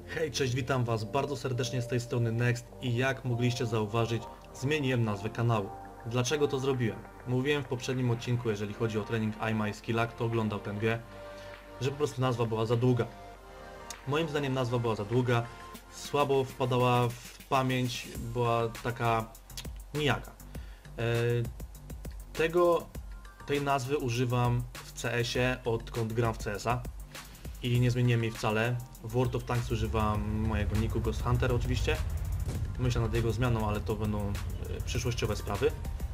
Hej, cześć, witam was bardzo serdecznie z tej strony Next i jak mogliście zauważyć, zmieniłem nazwę kanału. Dlaczego to zrobiłem? Mówiłem w poprzednim odcinku, jeżeli chodzi o trening IMA i Skilla, kto oglądał ten wie, że po prostu nazwa była za długa. Moim zdaniem nazwa była za długa, słabo wpadała w pamięć, była taka nijaka. Tej nazwy używam w CS-ie, odkąd gram w CS-a. I nie zmieniłem jej wcale. W World of Tanks używam mojego nicku Ghost Hunter oczywiście. Myślę nad jego zmianą, ale to będą przyszłościowe sprawy.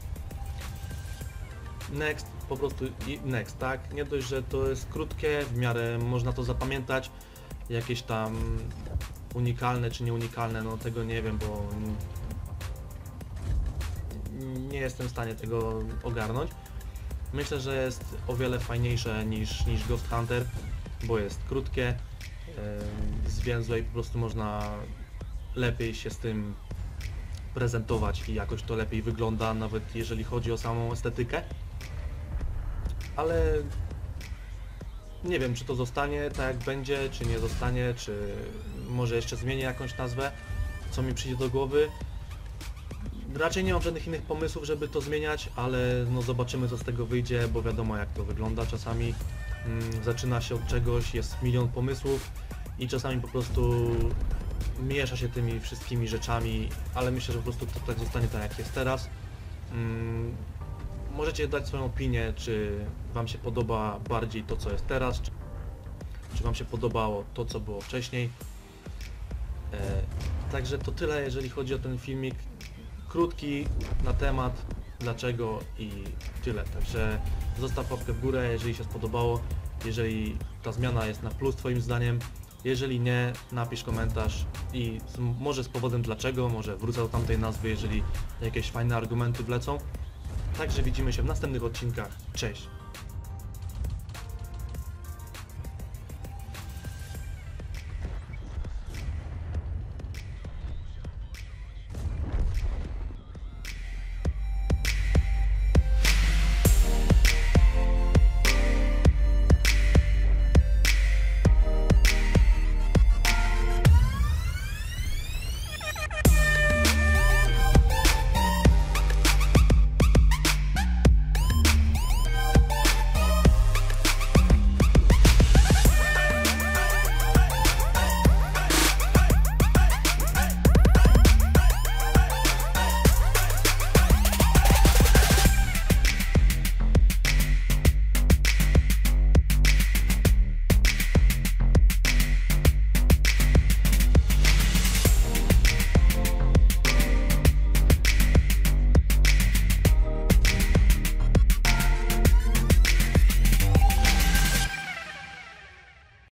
Next, po prostu i Next, tak? Nie dość, że to jest krótkie, w miarę można to zapamiętać. Jakieś tam unikalne czy nieunikalne, no tego nie wiem, bo nie jestem w stanie tego ogarnąć. Myślę, że jest o wiele fajniejsze niż Ghost Hunter, bo jest krótkie, zwięzłe i po prostu można lepiej się z tym prezentować i jakoś to lepiej wygląda, nawet jeżeli chodzi o samą estetykę. Ale nie wiem, czy to zostanie tak jak będzie, czy nie zostanie, czy może jeszcze zmienię jakąś nazwę, co mi przyjdzie do głowy. Raczej nie mam żadnych innych pomysłów, żeby to zmieniać, ale no zobaczymy, co z tego wyjdzie, bo wiadomo jak to wygląda czasami. Zaczyna się od czegoś, jest milion pomysłów i czasami po prostu miesza się tymi wszystkimi rzeczami, ale myślę, że po prostu to tak zostanie tak jak jest teraz. Możecie dać swoją opinię, czy wam się podoba bardziej to, co jest teraz, czy wam się podobało to, co było wcześniej. Także to tyle, jeżeli chodzi o ten filmik. Krótki na temat, dlaczego i tyle. Także zostaw łapkę w górę, jeżeli się spodobało, jeżeli ta zmiana jest na plus twoim zdaniem. Jeżeli nie, napisz komentarz i może z powodem dlaczego, może wrócę do tamtej nazwy, jeżeli jakieś fajne argumenty wlecą. Także widzimy się w następnych odcinkach. Cześć!